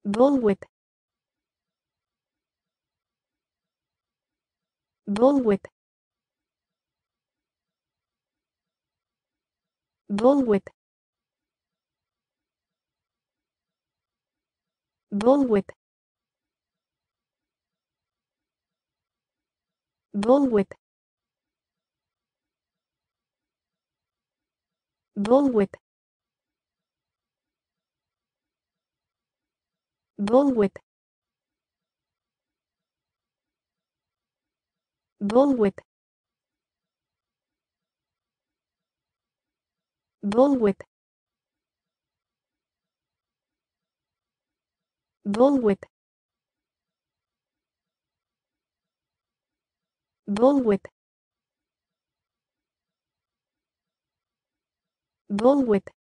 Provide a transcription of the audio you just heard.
Bullwhip. Bullwhip. Bullwhip. Bullwhip. Bullwhip. Bullwhip. Bullwhip. Bullwhip. Bullwhip. Bullwhip. Bullwhip. Bullwhip.